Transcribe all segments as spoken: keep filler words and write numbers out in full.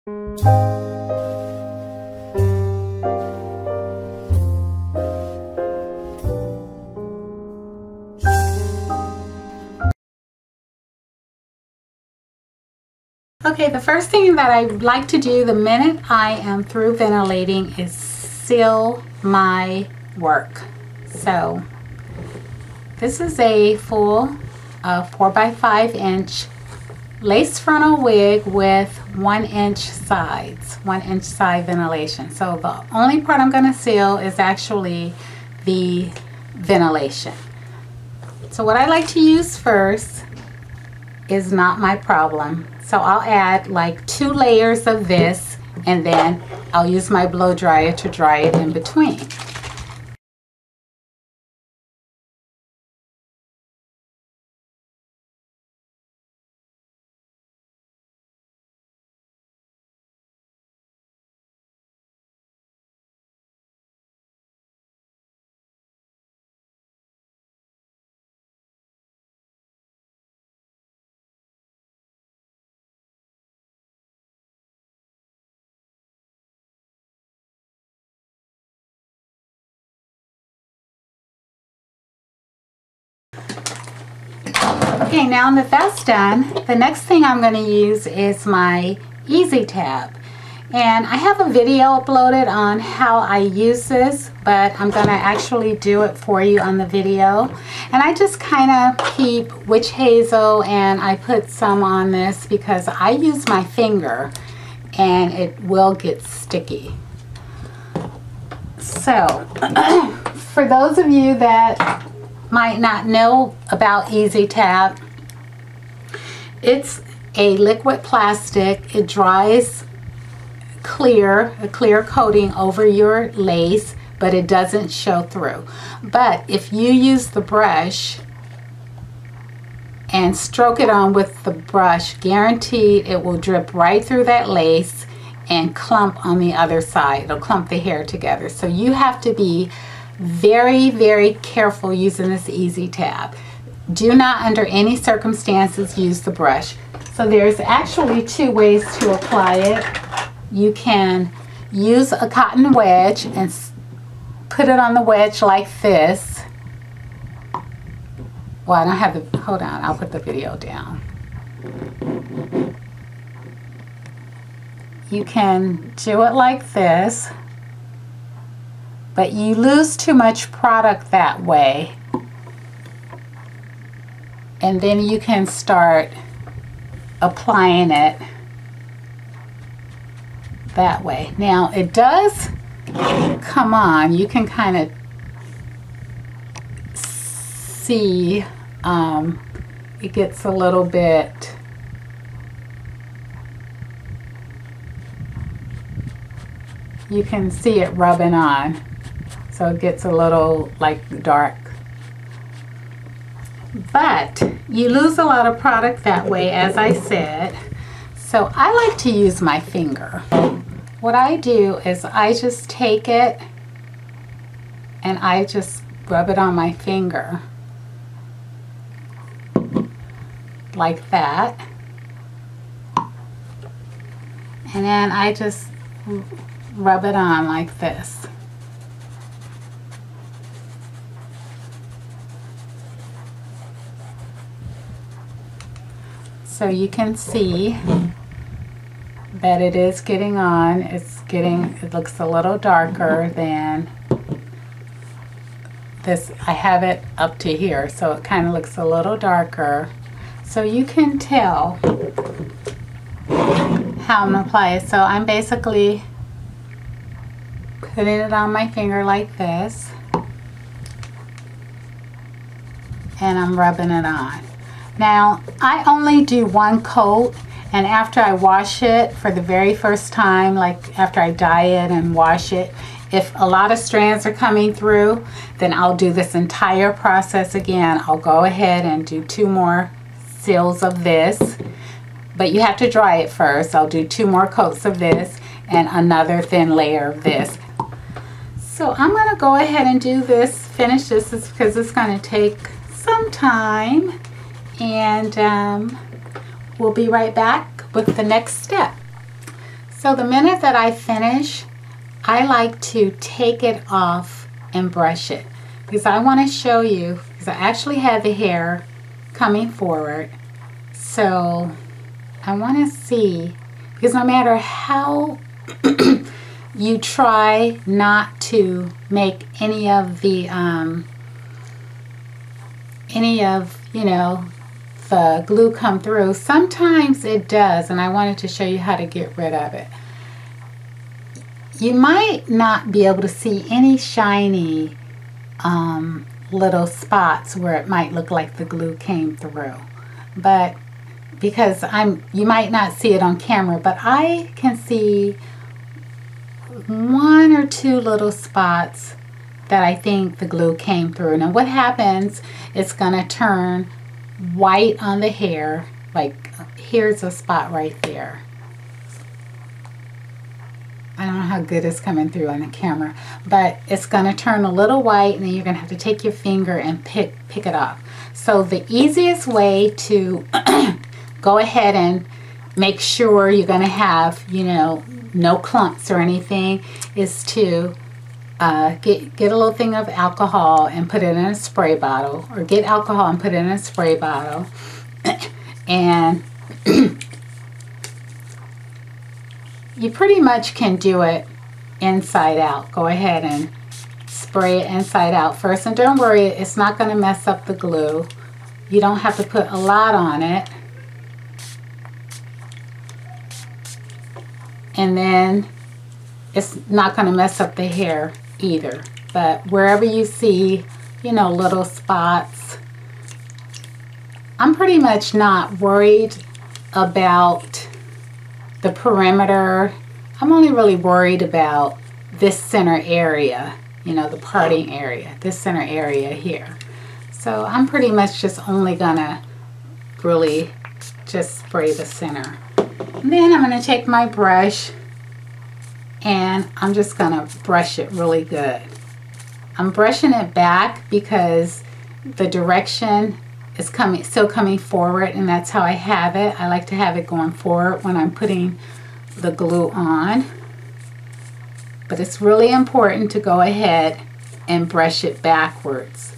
Okay, the first thing that I like to do the minute I am through ventilating is seal my work. So this is a full uh, four by five inch lace frontal wig with one inch sides, one inch side ventilation. So the only part I'm going to seal is actually the ventilation. So what I like to use first is Not My Problem. So I'll add like two layers of this, and then I'll use my blow dryer to dry it in between. Okay, now that that's done, the next thing I'm going to use is my Easy Tab. And I have a video uploaded on how I use this, but I'm going to actually do it for you on the video. And I just kind of keep witch hazel and I put some on this because I use my finger and it will get sticky. So, for those of you that might not know about Easy Tab, it's a liquid plastic. It dries clear, a clear coating over your lace, but it doesn't show through. But if you use the brush and stroke it on with the brush, guaranteed it will drip right through that lace and clump on the other side. It'll clump the hair together. So you have to be very, very careful using this Easy Tab. Do not under any circumstances use the brush. So there's actually two ways to apply it. You can use a cotton wedge and put it on the wedge like this. Well, I don't have the, hold on, I'll put the video down. You can do it like this, but you lose too much product that way. And then you can start applying it that way. Now it does come on. You can kind of see um, it gets a little bit you can see it rubbing on. So it gets a little like dark. But you lose a lot of product that way, as I said. So I like to use my finger. What I do is I just take it and I just rub it on my finger. Like that. And then I just rub it on like this. So you can see that it is getting on. It's getting, it looks a little darker than this. I have it up to here, so it kind of looks a little darker. So you can tell how I'm applying it. So I'm basically putting it on my finger like this, and I'm rubbing it on. Now, I only do one coat, and after I wash it for the very first time, like after I dye it and wash it, if a lot of strands are coming through, then I'll do this entire process again. I'll go ahead and do two more seals of this, but you have to dry it first. I'll do two more coats of this and another thin layer of this. So I'm going to go ahead and do this, finish this, because it's going to take some time. And um, we'll be right back with the next step. So the minute that I finish, I like to take it off and brush it, because I want to show you, because I actually had the hair coming forward. So I want to see, because no matter how you try not to make any of the um, any of you know the glue come through, sometimes it does, and I wanted to show you how to get rid of it. You might not be able to see any shiny um, little spots where it might look like the glue came through, but because I'm you might not see it on camera, but I can see one or two little spots that I think the glue came through. Now what happens, it's gonna turn white on the hair. Like here's a spot right there. I don't know how good it's coming through on the camera, but it's gonna turn a little white, and then you're gonna have to take your finger and pick pick it off. So the easiest way to go ahead and make sure you're gonna have, you know, no clumps or anything, is to uh, get, get a little thing of alcohol and put it in a spray bottle, or get alcohol and put it in a spray bottle, and you pretty much can do it inside out. Go ahead and spray it inside out first, and don't worry, it's not going to mess up the glue. You don't have to put a lot on it. And then it's not going to mess up the hair either. But wherever you see, you know, little spots, I'm pretty much not worried about the perimeter. I'm only really worried about this center area, you know, the parting area, this center area here. So I'm pretty much just only gonna really just spray the center. And then I'm gonna take my brush and I'm just gonna brush it really good. I'm brushing it back because the direction is coming, still coming forward, and that's how I have it. I like to have it going forward when I'm putting the glue on. But it's really important to go ahead and brush it backwards.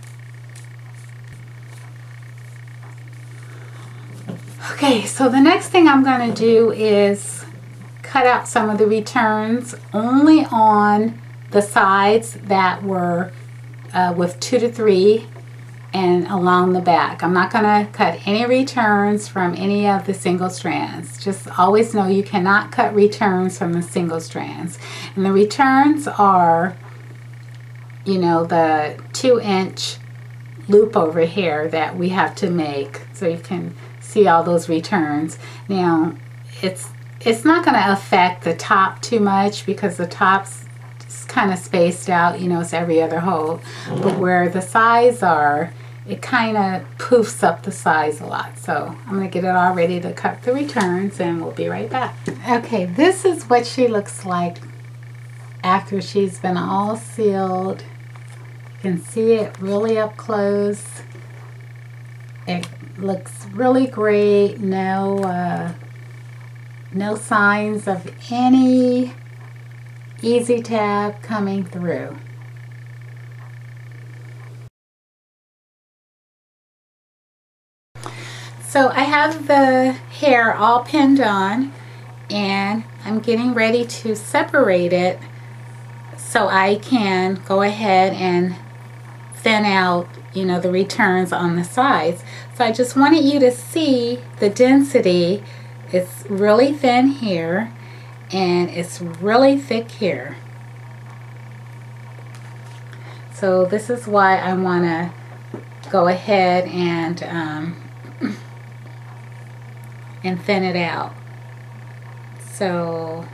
Okay, so the next thing I'm going to do is cut out some of the returns only on the sides that were uh, with two to three and along the back. I'm not going to cut any returns from any of the single strands. Just always know you cannot cut returns from the single strands. And the returns are, you know, the two inch loop over here that we have to make. So you can see all those returns. Now, it's it's not going to affect the top too much because the top's kind of spaced out, you know, it's every other hole. But where the sides are, it kind of poofs up the sides a lot. So I'm going to get it all ready to cut the returns, and we'll be right back. Okay, this is what she looks like after she's been all sealed. You can see it really up close. It looks really great. No, uh, no signs of any easy tab coming through. So I have the hair all pinned on, and I'm getting ready to separate it so I can go ahead and thin out, you know, the returns on the sides. So I just wanted you to see the density. It's really thin here and it's really thick here. So this is why I want to go ahead and um, and thin it out. So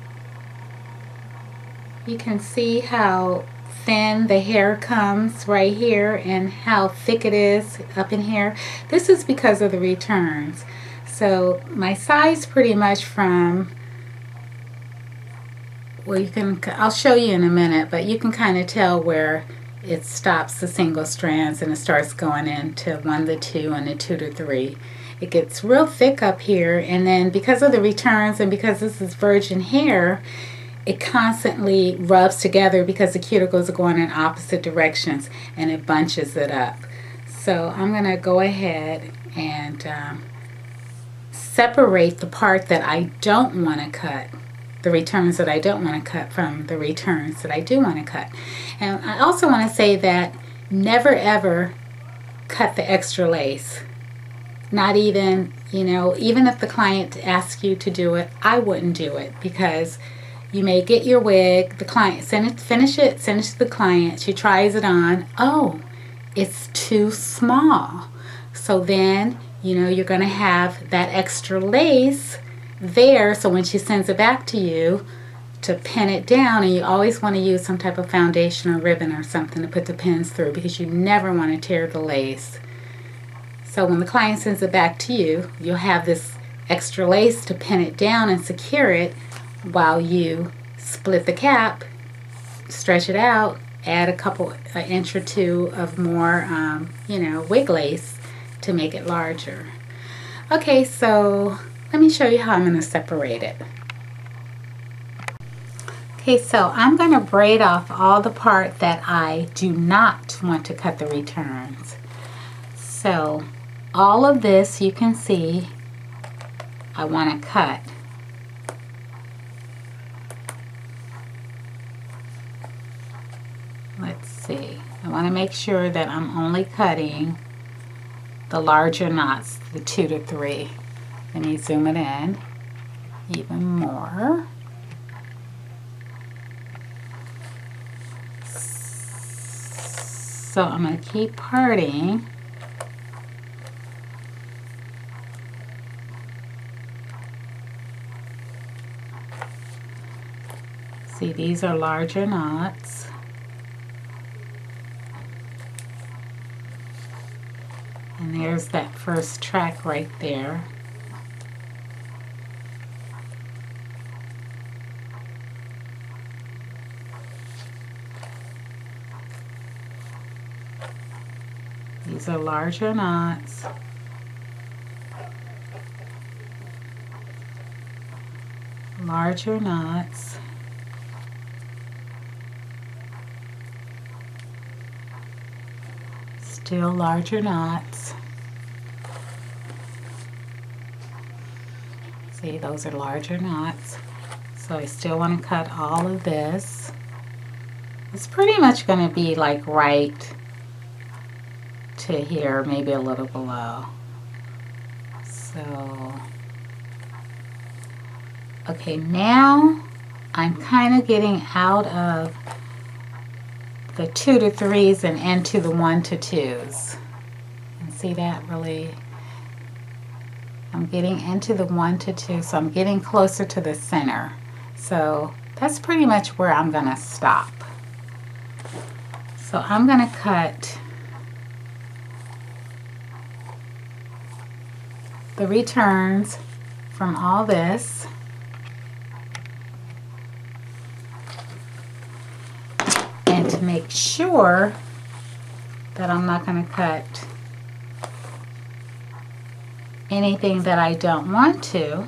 you can see how thin the hair comes right here and how thick it is up in here. This is because of the returns. So my size pretty much from, well, you can, I'll show you in a minute, but you can kind of tell where it stops the single strands and it starts going into one to two and a two to three. it gets real thick up here, and then because of the returns and because this is virgin hair, it constantly rubs together because the cuticles are going in opposite directions, and it bunches it up. So I'm going to go ahead and um, separate the part that I don't want to cut, the returns that I don't want to cut, from the returns that I do want to cut. And I also want to say that never ever cut the extra lace. Not even, you know, even if the client asks you to do it, I wouldn't do it, because you may get your wig, the client, send it, finish it, send it to the client, she tries it on, oh, it's too small. So then, you know, you're going to have that extra lace there, so when she sends it back to you to pin it down, and you always want to use some type of foundation or ribbon or something to put the pins through, because you never want to tear the lace. So when the client sends it back to you, you'll have this extra lace to pin it down and secure it while you split the cap, stretch it out, add a couple, an inch or two of more, um, you know, wig lace to make it larger. Okay, so let me show you how I'm going to separate it. Okay, so I'm going to braid off all the part that I do not want to cut the returns. So all of this, you can see, I want to cut. Let's see. I want to make sure that I'm only cutting the larger knots, the two to three. Let me zoom it in even more. So I'm going to keep parting. See, these are larger knots. And there's that first track right there. These are larger knots. Larger knots. Still larger knots. See, those are larger knots. So I still want to cut all of this. It's pretty much going to be like right to here, maybe a little below. So, okay, now I'm kind of getting out of the two to threes and into the one to twos. And see that really? I'm getting into the one to two, so I'm getting closer to the center. So that's pretty much where I'm going to stop. So I'm going to cut the returns from all this. And to make sure that I'm not going to cut anything that I don't want to,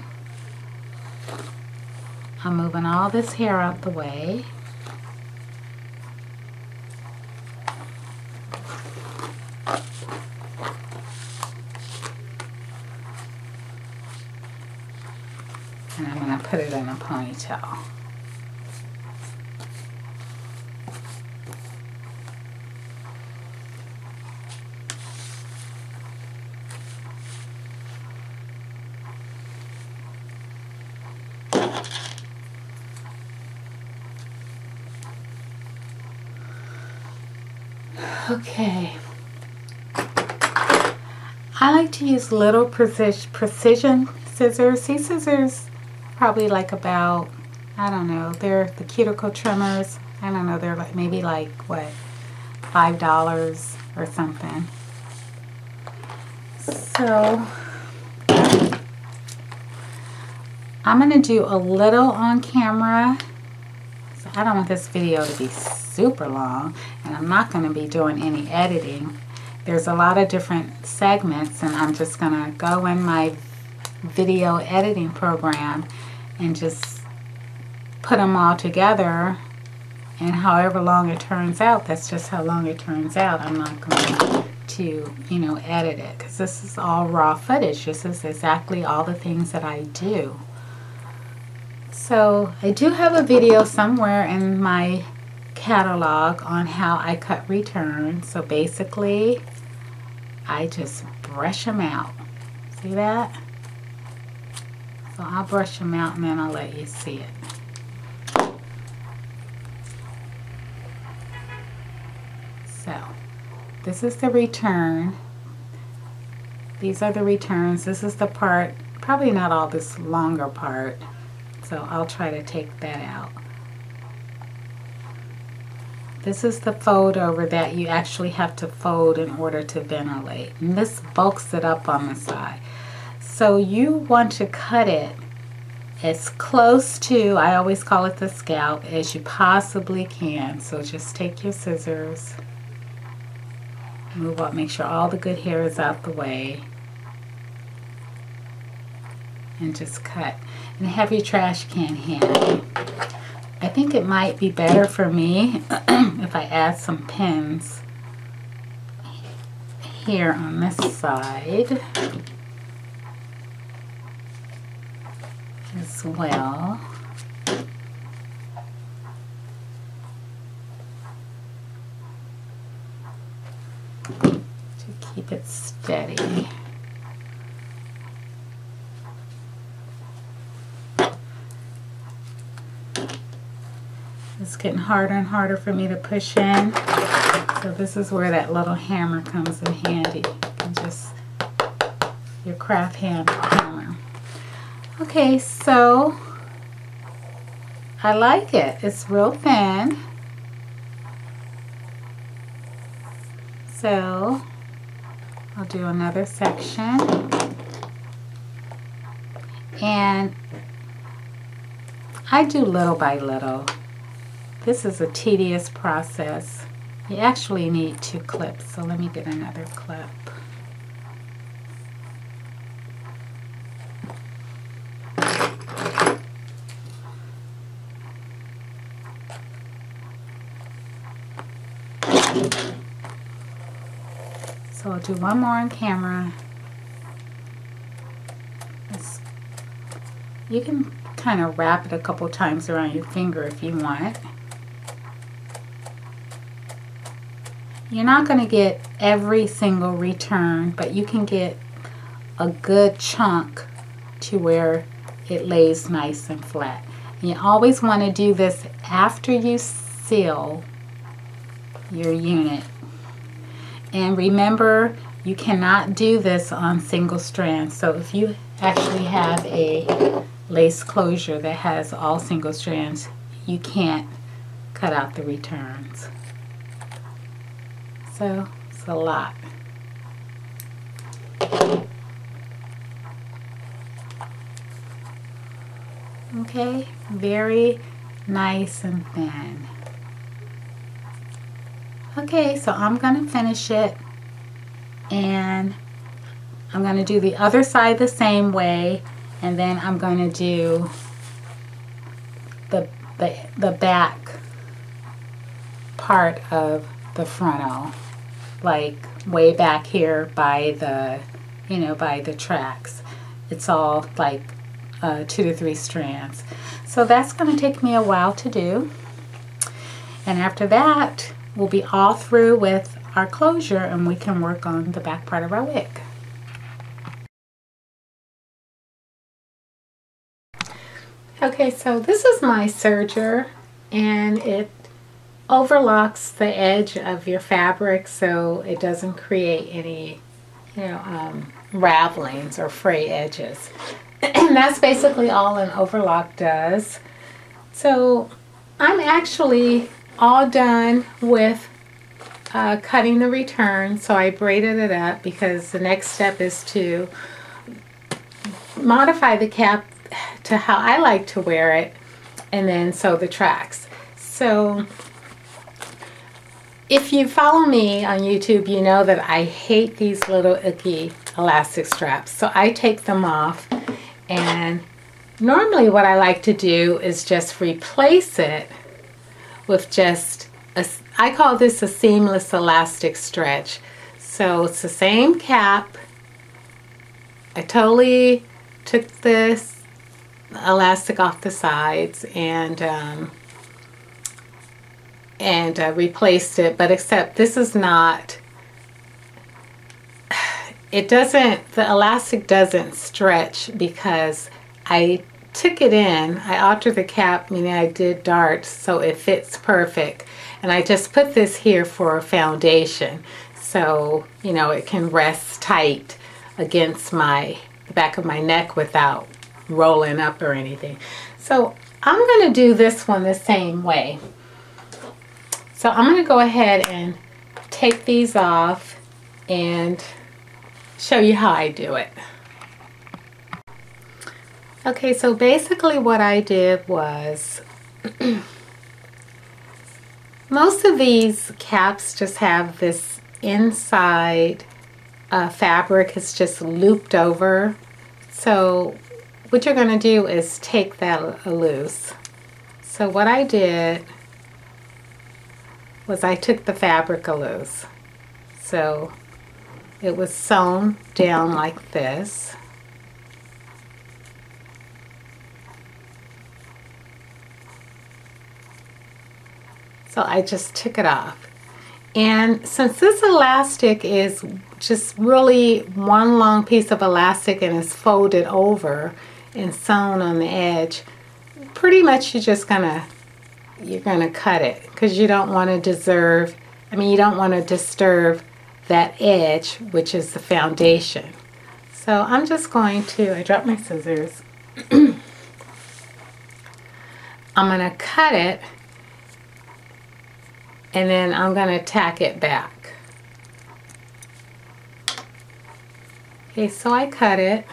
I'm moving all this hair out the way. And I'm going to put it in a ponytail. Okay. I like to use little precision precision scissors. These scissors probably like about, I don't know, they're the cuticle trimmers. I don't know, they're like maybe like what, five dollars or something. So I'm gonna do a little on camera. So I don't want this video to be super long, and I'm not gonna be doing any editing. there's a lot of different segments, and I'm just gonna go in my video editing program and just put them all together, and however long it turns out, that's just how long it turns out. I'm not going to, you know, edit it, because this is all raw footage. This is exactly all the things that I do. So I do have a video somewhere in my catalog on how I cut returns. So basically I just brush them out. See that? So I'll brush them out and then I'll let you see it. So this is the return. These are the returns. This is the part, probably not all this longer part. So I'll try to take that out. This is the fold over that you actually have to fold in order to ventilate. And this bulks it up on the side. So you want to cut it as close to, I always call it the scalp, as you possibly can. So just take your scissors, move up, make sure all the good hair is out the way, and just cut. And have your trash can handy. I think it might be better for me if I add some pins here on this side as well. To keep it steady. It's getting harder and harder for me to push in. So this is where that little hammer comes in handy. And just your craft hand hammer. Okay, so I like it. It's real thin. So I'll do another section. And I do little by little. This is a tedious process. You actually need two clips, so let me get another clip. So I'll do one more on camera. It's, you can kind of wrap it a couple times around your finger if you want. You're not going to get every single return, but you can get a good chunk to where it lays nice and flat. And you always want to do this after you seal your unit. And remember, you cannot do this on single strands. So if you actually have a lace closure that has all single strands, you can't cut out the returns. So it's a lot. Okay, very nice and thin. Okay, so I'm going to finish it, and I'm going to do the other side the same way, and then I'm going to do the, the, the back part of the frontal, like way back here by the, you know, by the tracks. It's all like uh, two to three strands. So that's going to take me a while to do. And after that, we'll be all through with our closure and we can work on the back part of our wig. Okay, so this is my serger, and it overlocks the edge of your fabric so it doesn't create any, you know, um, ravelings or fray edges. And that's basically all an overlock does. So I'm actually all done with uh, cutting the return, so I braided it up because the next step is to modify the cap to how I like to wear it and then sew the tracks. So If you follow me on YouTube, you know that I hate these little icky elastic straps. So I take them off, and normally what I like to do is just replace it with just a, I call this a seamless elastic stretch. So it's the same cap. I totally took this elastic off the sides and um, and uh, replaced it, but except this is not, it doesn't, the elastic doesn't stretch because I took it in, I altered the cap, meaning I did darts, so it fits perfect. And I just put this here for a foundation, so you know it can rest tight against my the back of my neck without rolling up or anything. So I'm going to do this one the same way. So I'm going to go ahead and take these off and show you how I do it. Okay, so basically what I did was most of these caps just have this inside uh, fabric. It's just looped over. So what you're going to do is take that loose. So what I did was I took the fabric loose. So it was sewn down like this. So I just took it off. And since this elastic is just really one long piece of elastic and is folded over and sewn on the edge, pretty much you're just gonna you're gonna cut it because you don't want to deserve I mean you don't want to disturb that edge, which is the foundation. So I'm just going to I dropped my scissors. I'm gonna cut it, and then I'm gonna tack it back. Okay, so I cut it,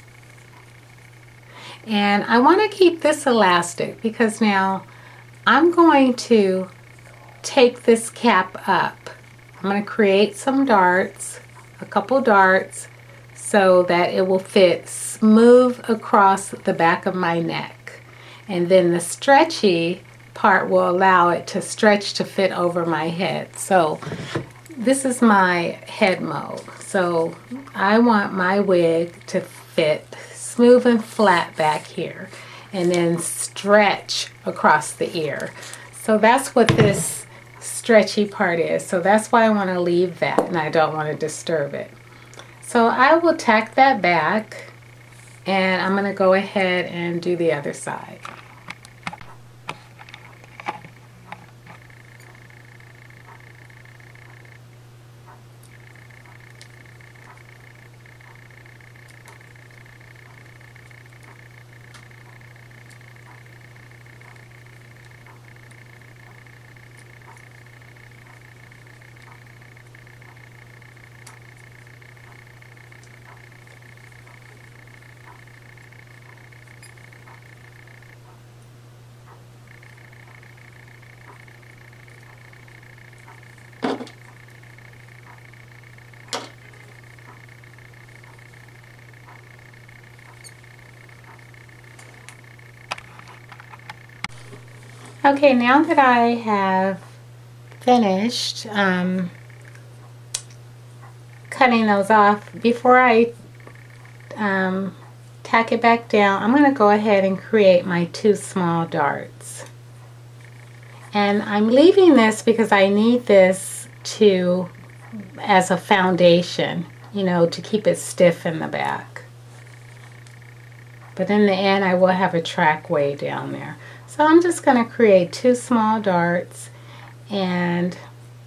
and I want to keep this elastic because now I'm going to take this cap up. I'm going to create some darts, a couple darts, so that it will fit smooth across the back of my neck. And then the stretchy part will allow it to stretch to fit over my head. So this is my head mold. So I want my wig to fit smooth and flat back here and then stretch across the ear. So that's what this stretchy part is. So that's why I want to leave that and I don't want to disturb it. So I will tack that back, and I'm going to go ahead and do the other side. Okay, now that I have finished um, cutting those off, before I um, tack it back down, I'm going to go ahead and create my two small darts. And I'm leaving this because I need this to, as a foundation, you know, to keep it stiff in the back. But in the end, I will have a track way down there. So I'm just going to create two small darts, and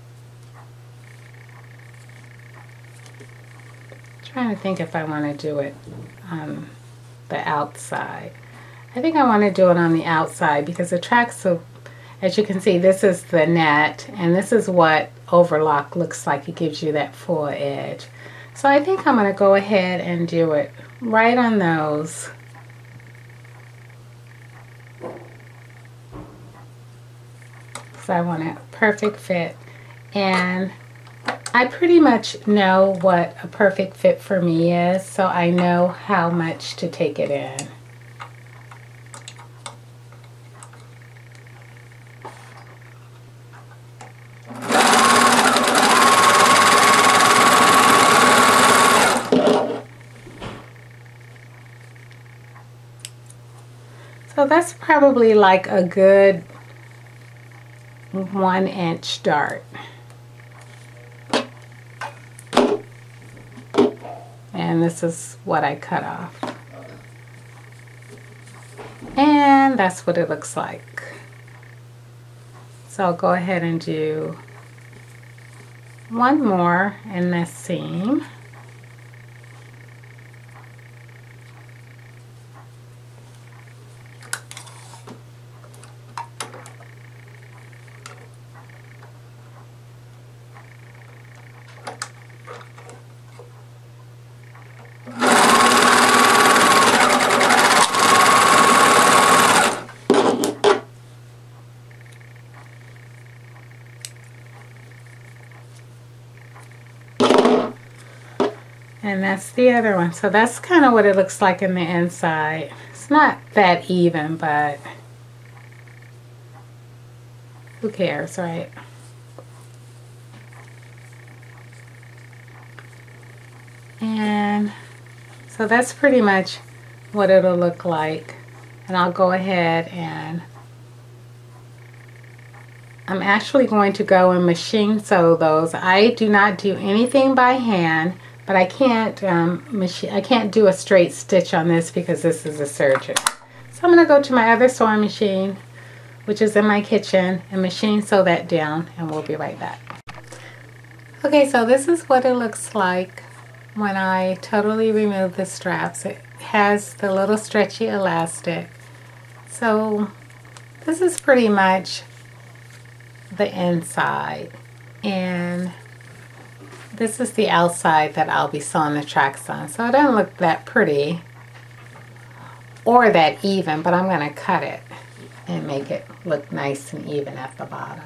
trying to think if I want to do it on the outside. I think I want to do it on the outside because the track, so as you can see, this is the net, and this is what overlock looks like. It gives you that full edge. So I think I'm going to go ahead and do it right on those. So I want a perfect fit. And I pretty much know what a perfect fit for me is, so I know how much to take it in. So that's probably like a good one inch dart. And this is what I cut off. And that's what it looks like. So I'll go ahead and do one more in this seam. And that's the other one. So that's kind of what it looks like in the inside. It's not that even, but who cares, right? And so that's pretty much what it'll look like. And I'll go ahead and I'm actually going to go and machine sew those. I do not do anything by hand. But I can't um, machine. I can't do a straight stitch on this because this is a serger. So I'm going to go to my other sewing machine, which is in my kitchen, and machine sew that down, and we'll be right back. Okay, so this is what it looks like when I totally remove the straps. It has the little stretchy elastic. So this is pretty much the inside, and this is the outside that I'll be sewing the tracks on. So it doesn't look that pretty or that even, but I'm going to cut it and make it look nice and even at the bottom.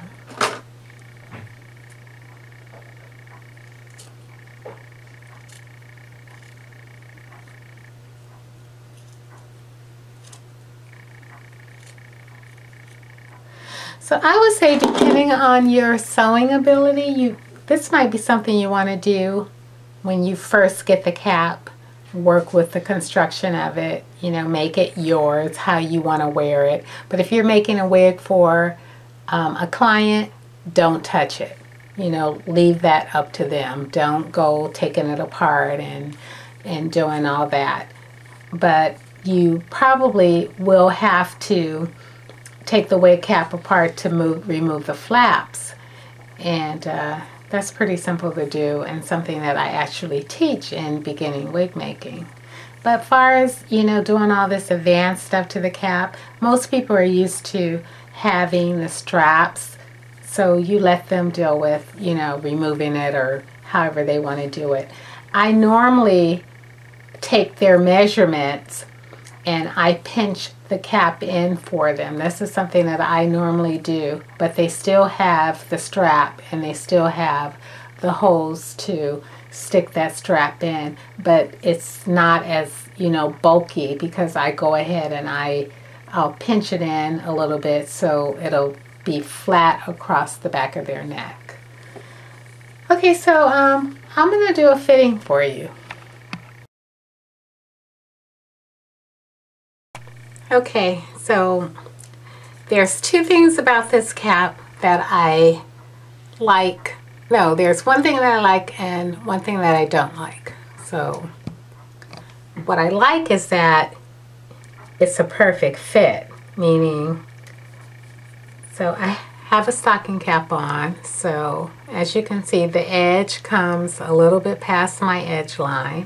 So I would say, depending on your sewing ability, you this might be something you want to do when you first get the cap. Work with the construction of it, you know, make it yours, how you want to wear it. But if you're making a wig for um, a client, don't touch it. You know, leave that up to them. Don't go taking it apart and, and doing all that. But you probably will have to take the wig cap apart to move, remove the flaps. And uh, that's pretty simple to do, and something that I actually teach in beginning wig making. But as far as, you know, doing all this advanced stuff to the cap, most people are used to having the straps, so you let them deal with, you know, removing it or however they want to do it. I normally take their measurements and I pinch the cap in for them. This is something that I normally do, but they still have the strap and they still have the holes to stick that strap in, but it's not as, you know, bulky because I go ahead and I, I'll pinch it in a little bit so it'll be flat across the back of their neck. Okay, so um, I'm going to do a fitting for you. Okay, so there's two things about this cap that I like. No, there's one thing that I like and one thing that I don't like. So what I like is that it's a perfect fit, meaning, so I have a stocking cap on, so as you can see, the edge comes a little bit past my edge line.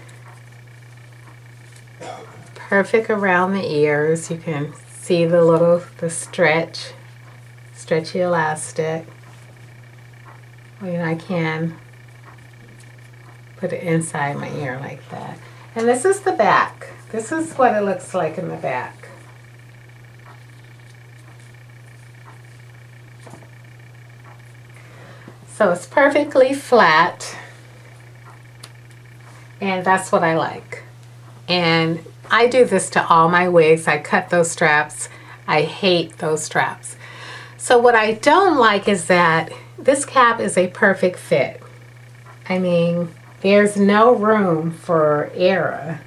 Perfect around the ears. You can see the little, the stretch, stretchy elastic. I mean, I can put it inside my ear like that. And this is the back. This is what it looks like in the back. So it's perfectly flat, and that's what I like. And I do this to all my wigs. I cut those straps. I hate those straps. So what I don't like is that this cap is a perfect fit. I mean, there's no room for error.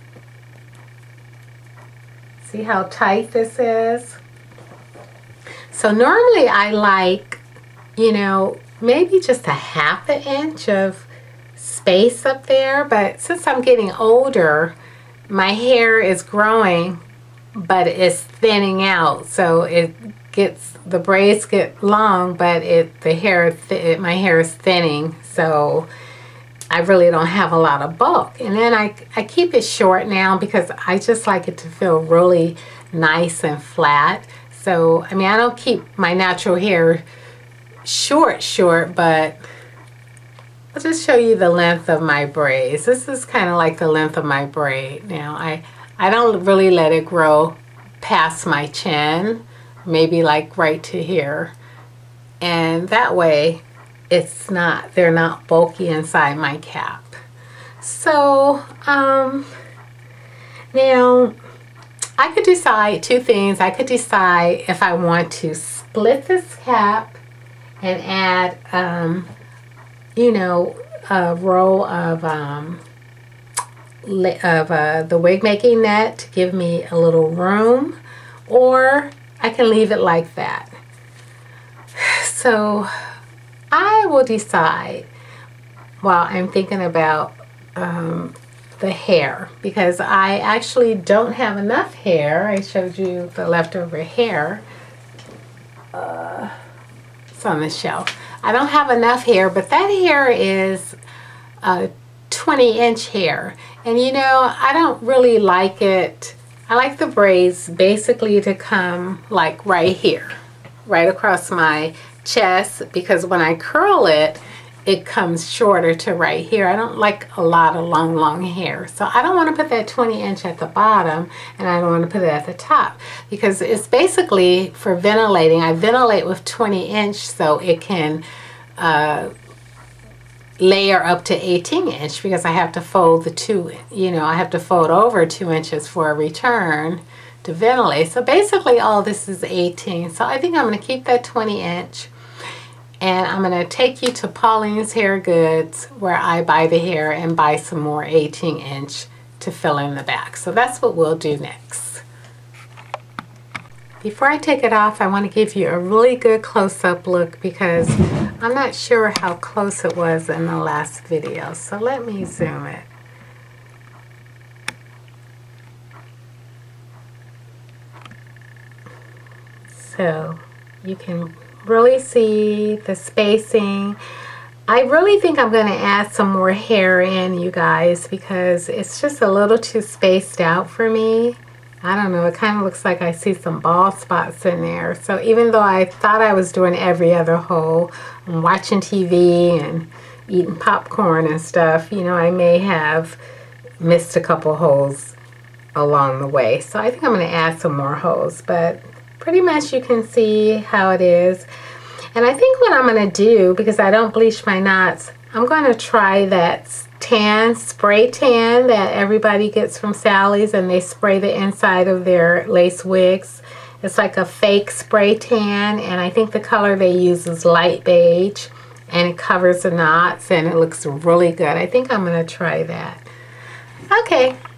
See how tight this is? So normally I like, you know, maybe just a half an inch of space up there, but since I'm getting older, my hair is growing, but it's thinning out. So it gets, the braids get long, but it the hair, th my hair is thinning. So I really don't have a lot of bulk. And then I, I keep it short now because I just like it to feel really nice and flat. So, I mean, I don't keep my natural hair short, short, but I'll just show you the length of my braids. This is kind of like the length of my braid. Now, I, I don't really let it grow past my chin, maybe like right to here. And that way, it's not, they're not bulky inside my cap. So, um, now, I could decide two things. I could decide if I want to split this cap and add, um, you know, a row of, um, of uh, the wig making net to give me a little room, or I can leave it like that. So I will decide while I'm thinking about um, the hair, because I actually don't have enough hair. I showed you the leftover hair. Uh, it's on the shelf. I don't have enough hair, but that hair is a twenty inch hair. And you know, I don't really like it. I like the braids basically to come like right here, right across my chest, because when I curl it, it comes shorter to right here. I don't like a lot of long, long hair. So I don't want to put that twenty inch at the bottom, and I don't want to put it at the top, because it's basically for ventilating. I ventilate with twenty inch so it can uh, layer up to eighteen inch, because I have to fold the two, you know, I have to fold over two inches for a return to ventilate. So basically all this is eighteen. So I think I'm going to keep that twenty inch. And I'm going to take you to Pauline's Hair Goods, where I buy the hair, and buy some more eighteen inch to fill in the back. So that's what we'll do next. Before I take it off, I want to give you a really good close-up look, because I'm not sure how close it was in the last video. So let me zoom it. So you can really see the spacing. I really think I'm going to add some more hair in, you guys, because it's just a little too spaced out for me. I don't know, it kind of looks like I see some bald spots in there. So even though I thought I was doing every other hole, I'm watching T V and eating popcorn and stuff, you know, I may have missed a couple holes along the way. So I think I'm going to add some more holes, but pretty much you can see how it is. And I think what I'm going to do, because I don't bleach my knots, I'm going to try that tan, spray tan that everybody gets from Sally's, and they spray the inside of their lace wigs. It's like a fake spray tan, and I think the color they use is light beige, and it covers the knots, and it looks really good. I think I'm going to try that. Okay,